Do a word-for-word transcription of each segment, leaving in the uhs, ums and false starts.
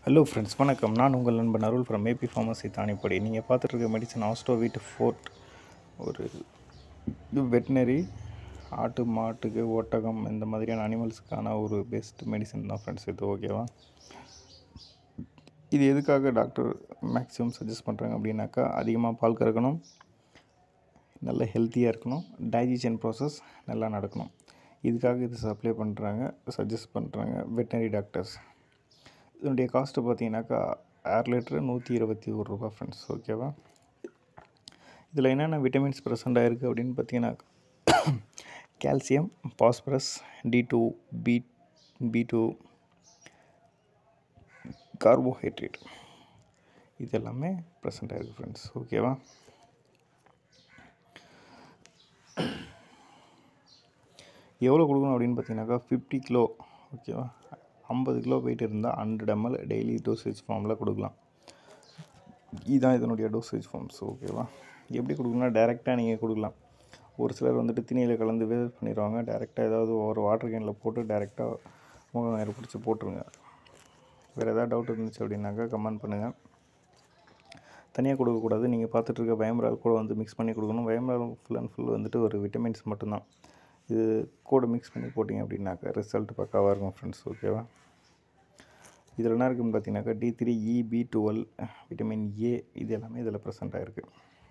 Hello friends, வணக்கம். நான் உங்கள் நண்பன் Arul from AP pharmacy Thanipadi. நீங்கள் பார்த்துட்டு இருக்க மெடிசன் OstovetForte, ஒரு இது வெட்டினரி ஆட்டு மாட்டுக்கு ஒட்டகம் இந்த மாதிரியான அனிமல்ஸுக்கான ஒரு பெஸ்ட் மெடிசன் தான் ஃப்ரெண்ட்ஸ் இது. ஓகேவா? இது எதுக்காக டாக்டர் மேக்ஸிமம் சஜஸ்ட் பண்ணுறாங்க அப்படின்னாக்கா, அதிகமாக பால் கறக்கணும், நல்ல ஹெல்த்தியாக இருக்கணும், டைஜஷன் ப்ராசஸ் நல்லா நடக்கணும். இதுக்காக இது சப்ளை பண்ணுறாங்க, சஜஸ்ட் பண்ணுறாங்க வெட்டினரி டாக்டர்ஸ். இதனுடைய காஸ்ட்டு பார்த்தீங்கன்னாக்கா அரை லிட்டரு நூற்றி இருபத்தி ஒரு ரூபா ஃப்ரெண்ட்ஸ். ஓகேவா? இதில் என்னென்ன விட்டமின்ஸ் ப்ரெசென்ட் ஆகிருக்கு அப்படின்னு பார்த்தீங்கன்னாக்கா, calcium, phosphorus, D two, B B two, carbohydrate, இது எல்லாமே ப்ரெசென்ட் ஆகிருக்கு ஃப்ரெண்ட்ஸ். ஓகேவா? எவ்வளோ கொடுக்கணும் அப்படின்னு பார்த்தீங்கன்னாக்கா, ஃபிஃப்டி கிலோ. ஓகேவா? ஐம்பது கிலோ வெயிட் இருந்தால் ஹண்ட்ரட் எம்எல் டெய்லி டோசேஜ் ஃபார்மில் கொடுக்கலாம். இதுதான் இதனுடைய டோசேஜ் ஃபார்ம்ஸ். ஓகேவா? எப்படி கொடுக்கணும்னா, டைரெக்டாக நீங்கள் கொடுக்கலாம். ஒரு சிலர் வந்துட்டு திணியில் கலந்து வேஸ்ட் பண்ணிடுவாங்க. டைரெக்டாக ஏதாவது ஒரு வாட்டர் கேனில் போட்டு டைரெக்டாக முகம் நேரம் பிடிச்சி போட்டுருங்க. வேறு எதாவது டவுட் இருந்துச்சு அப்படின்னாக்கா கமெண்ட் பண்ணுங்கள். தனியாக கொடுக்கக்கூடாது. நீங்கள் பார்த்துட்டு இருக்க விமரால் கூட வந்து மிக்ஸ் பண்ணி கொடுக்கணும். விமரால் ஃபுல் அண்ட் ஃபுல் வந்துட்டு ஒரு விட்டமின்ஸ் மட்டும்தான். இது கூட மிக்ஸ் பண்ணி போட்டிங்க அப்படின்னாக்கா ரிசல்ட் பக்காவாக இருக்கும் ஃப்ரெண்ட்ஸ். ஓகேவா? இதில் என்ன இருக்குதுன்னு பார்த்தீங்கன்னாக்கா, D three, E, B twelve, vitamin A, இது எல்லாமே இதில் ப்ரெசென்ட் ஆகிருக்கு.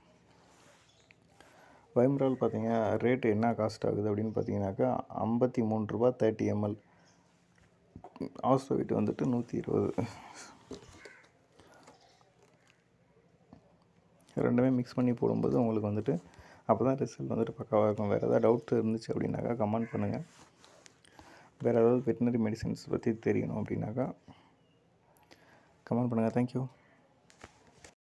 விமரால் பார்த்தீங்க ரேட்டு என்ன காஸ்ட் ஆகுது அப்படின்னு பார்த்தீங்கன்னாக்கா, ஐம்பத்தி மூணு ரூபா தேர்ட்டி எம்எல். ஆஸ்டோவேட் வந்துட்டு நூற்றி இருபது. ரெண்டுமே மிக்ஸ் பண்ணி போடும்போது உங்களுக்கு வந்துட்டு அப்போ தான் ரிசல்ட் வந்துட்டு பக்காவாக இருக்கும். வேறு ஏதாவது டவுட் இருந்துச்சு அப்படின்னாக்கா கமெண்ட் பண்ணுங்கள். வேறு ஏதாவது வெட்டினரி மெடிசன்ஸ் பற்றி தெரியணும் அப்படின்னாக்கா கமெண்ட் பண்ணுங்கள். தேங்க்யூ.